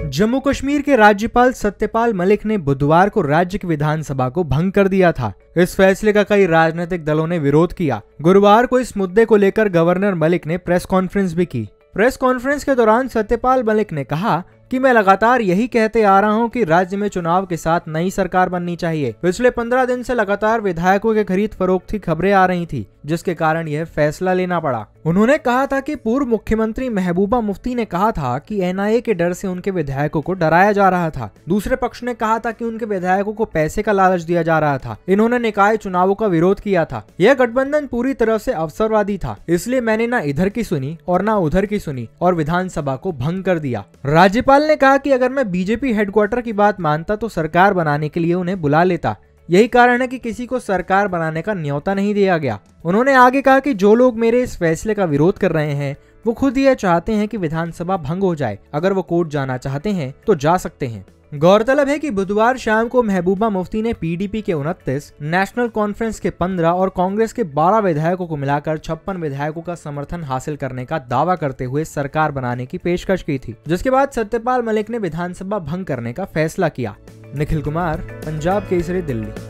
जम्मू कश्मीर के राज्यपाल सत्यपाल मलिक ने बुधवार को राज्य की विधानसभा को भंग कर दिया था। इस फैसले का कई राजनीतिक दलों ने विरोध किया। गुरुवार को इस मुद्दे को लेकर गवर्नर मलिक ने प्रेस कॉन्फ्रेंस भी की। प्रेस कॉन्फ्रेंस के दौरान सत्यपाल मलिक ने कहा कि मैं लगातार यही कहते आ रहा हूं कि राज्य में चुनाव के साथ नई सरकार बननी चाहिए। पिछले 15 दिन से लगातार विधायकों के खरीद फरोख्त की खबरें आ रही थी, जिसके कारण यह फैसला लेना पड़ा। उन्होंने कहा था कि पूर्व मुख्यमंत्री महबूबा मुफ्ती ने कहा था कि एनआईए के डर से उनके विधायकों को डराया जा रहा था। दूसरे पक्ष ने कहा था कि उनके विधायकों को पैसे का लालच दिया जा रहा था। इन्होंने निकाय चुनावों का विरोध किया था। यह गठबंधन पूरी तरह से अवसरवादी था, इसलिए मैंने न इधर की सुनी और न उधर की सुनी और विधानसभा को भंग कर दिया। राज्यपाल ने कहा कि अगर मैं बीजेपी हेडक्वार्टर की बात मानता तो सरकार बनाने के लिए उन्हें बुला लेता। यही कारण है कि किसी को सरकार बनाने का न्योता नहीं दिया गया। उन्होंने आगे कहा कि जो लोग मेरे इस फैसले का विरोध कर रहे हैं वो खुद यह चाहते हैं कि विधानसभा भंग हो जाए। अगर वो कोर्ट जाना चाहते हैं तो जा सकते हैं। गौरतलब है कि बुधवार शाम को महबूबा मुफ्ती ने पीडीपी के 29, नेशनल कॉन्फ्रेंस के 15 और कांग्रेस के 12 विधायकों को मिलाकर 56 विधायकों का समर्थन हासिल करने का दावा करते हुए सरकार बनाने की पेशकश की थी, जिसके बाद सत्यपाल मलिक ने विधानसभा भंग करने का फैसला किया। निखिल कुमार, पंजाब केसरी, दिल्ली।